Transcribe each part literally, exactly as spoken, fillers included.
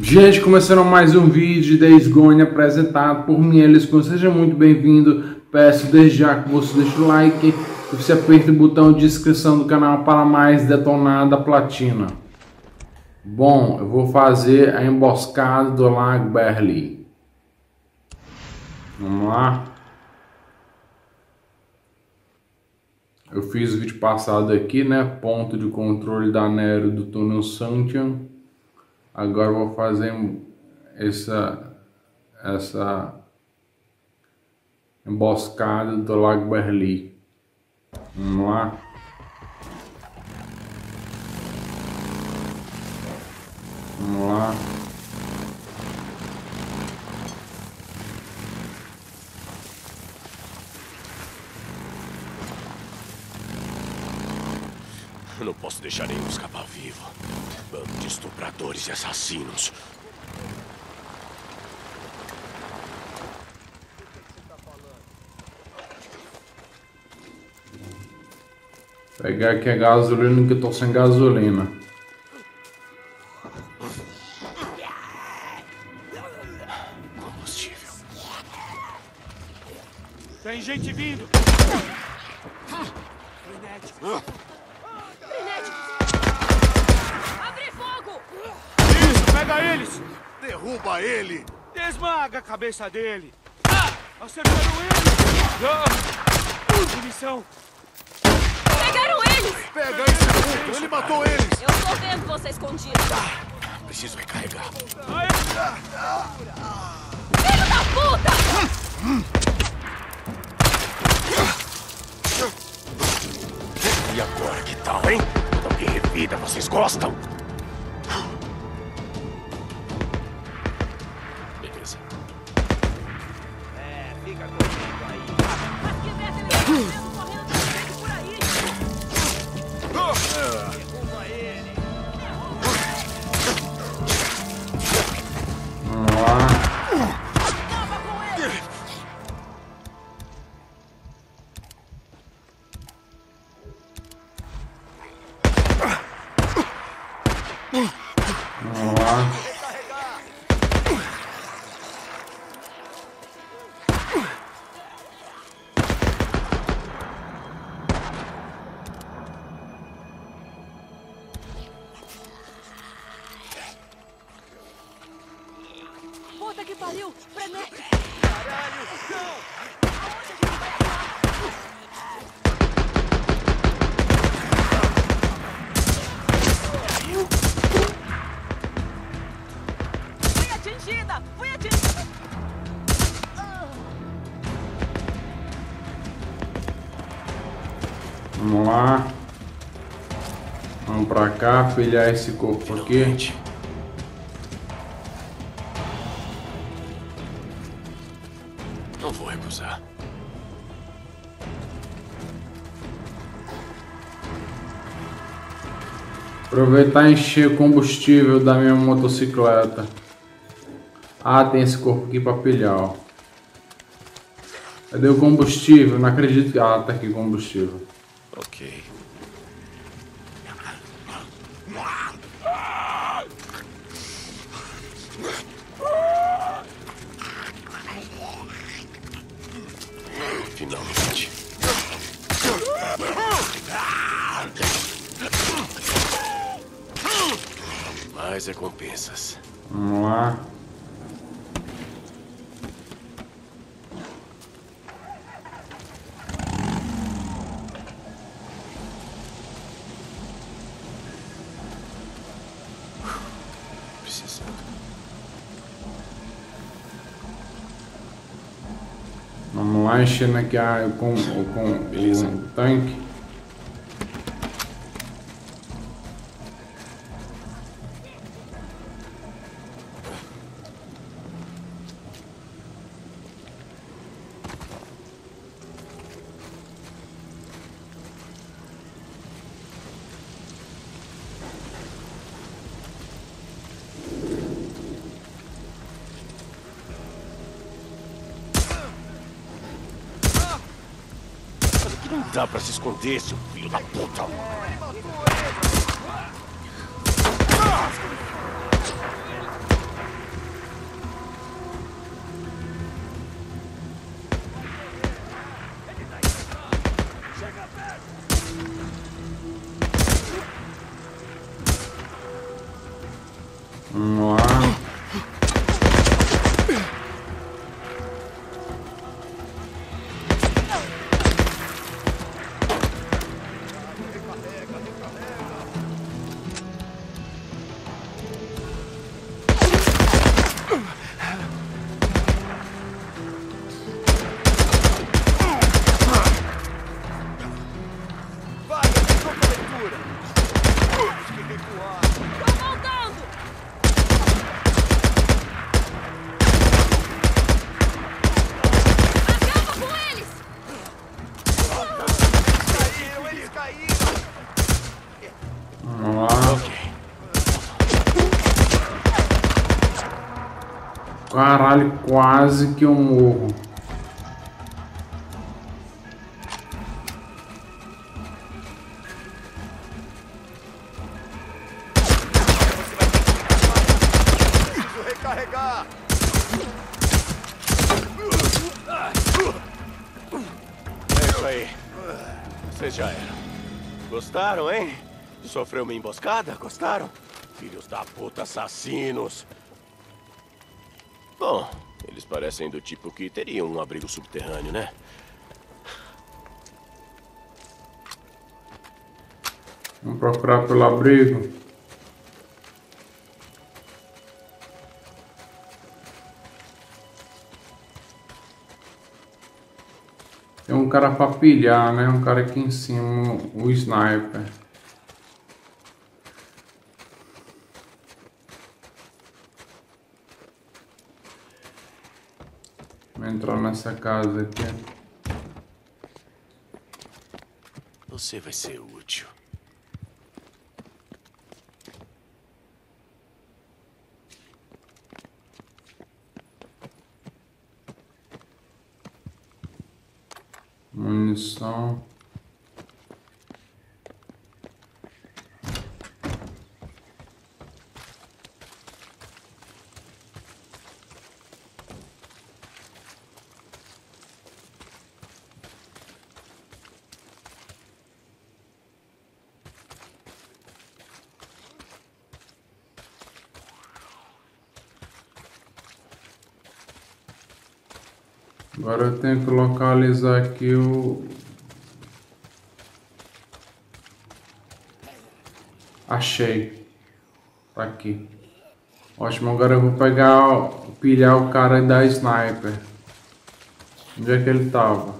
Gente, começando mais um vídeo de Days Gone apresentado por mim, Eliscon. Seja muito bem-vindo. Peço desde já que você deixe o like e você aperte o botão de inscrição do canal para mais detonada platina. Bom, eu vou fazer a emboscada do Lago Berli. Vamos lá. Eu fiz o vídeo passado aqui, né? Ponto de controle da Nero do túnel Santian. Agora eu vou fazer essa, essa emboscada do Lago Berli. Vamos lá. Vamos lá. Eu não posso deixar nenhum escapar vivo. Bando de estupradores e assassinos. Pegar aqui a gasolina, que eu tô sem gasolina. Combustível. Tem gente vindo! Abre fogo! Isso, pega eles! Derruba ele! Desmaga a cabeça dele! Ah, acertaram ele! Ah, munição! Pegaram eles! Pega esse puto! Ele matou eles! Eu tô vendo você escondido! Preciso recarregar. Aí. Filho da puta! E agora, que tal, hein? Não tem revida, vocês gostam? Beleza. É, fica comigo aí. Mas que merda ele tá fazendo correndo de frente por aí? Derruba ele! Vamos lá. Acaba com ele! Vamos lá. Puta que pariu! Frenético! Caralho! Não! Aonde a gente vai parar? Fui atingida! Fui atingida! Vamos lá. Vamos pra cá, pilhar esse corpo aqui. Finalmente. Não vou recusar. Aproveitar e encher o combustível da minha motocicleta. Ah, tem esse corpo aqui pra pilhar, ó. Cadê o combustível? Não acredito que... Ah, tá aqui o combustível. Ok. Finalmente. Mais recompensas. Vamos lá. Precisando. Vamos lá, enchendo aqui a, com, com Beleza. o tanque. Não dá pra se esconder, seu filho da puta. Caralho, quase que eu morro. Preciso recarregar. É isso aí. Vocês já eram. Gostaram, hein? Sofreu uma emboscada? Gostaram? Filhos da puta, assassinos. Bom, eles parecem do tipo que teriam um abrigo subterrâneo, né? Vamos procurar pelo abrigo. Tem um cara pra pilhar, né? Um cara aqui em cima, o sniper. Vou entrar nessa casa aqui. Você vai ser útil. Munição. Agora eu tenho que localizar aqui o... Achei. Tá aqui. Ótimo, agora eu vou pegar, pilhar o cara da sniper. Onde é que ele tava?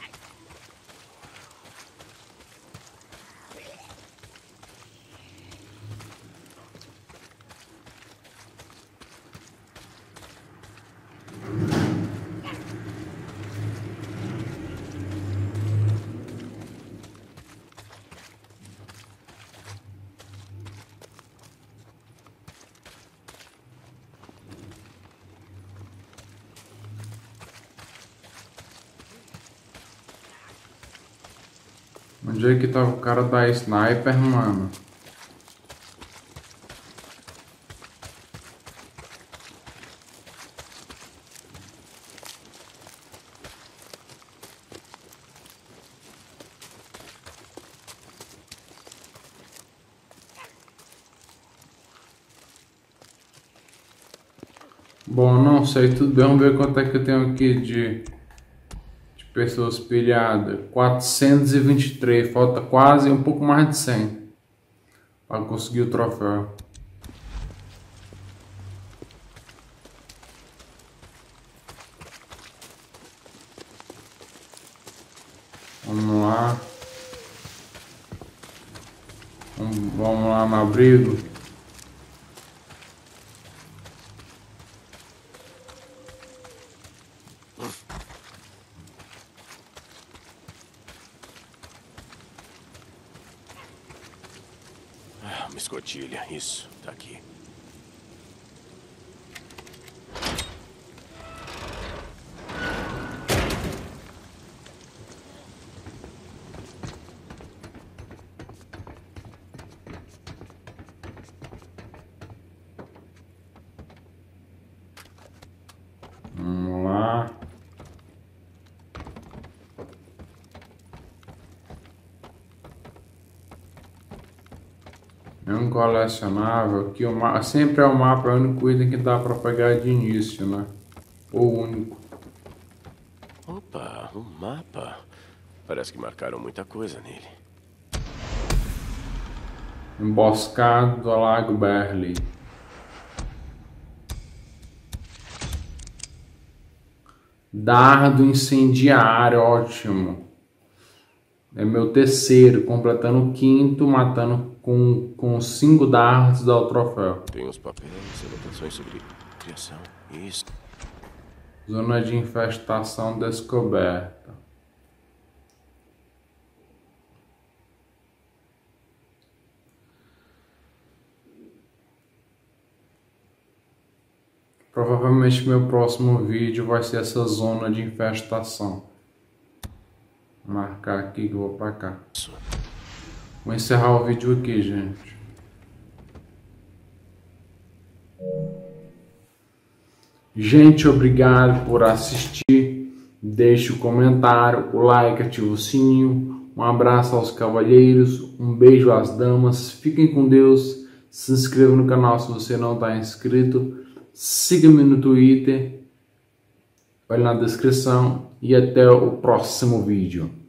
Onde é que tava o cara da sniper, mano? Bom, não sei, tudo bem, vamos ver quanto é que eu tenho aqui de, de pessoas pilhadas. quatrocentos e vinte e três, falta quase um pouco mais de cem para conseguir o troféu. Vamos lá. Vamos, vamos lá no abrigo. Uma escotilha, isso, tá aqui. Vamos lá. É um colecionável que o mapa, sempre é o mapa, é o único item que dá para pegar de início, né? O único. Opa, um mapa. Parece que marcaram muita coisa nele. Emboscado do Lago Berli. Dardo incendiário, ótimo. É meu terceiro, completando o quinto, matando com, com cinco dardos dá o troféu. Tem uns papéis, anotações sobre criação. Isso. Zona de infestação descoberta. Provavelmente meu próximo vídeo vai ser essa zona de infestação. Vou marcar aqui que eu vou pra cá. Vou encerrar o vídeo aqui, gente. Gente, obrigado por assistir. Deixe o comentário, o like, ative o sininho. Um abraço aos cavalheiros, um beijo às damas. Fiquem com Deus. Se inscreva no canal se você não está inscrito. Siga-me no Twitter. Olha na descrição. E até o próximo vídeo.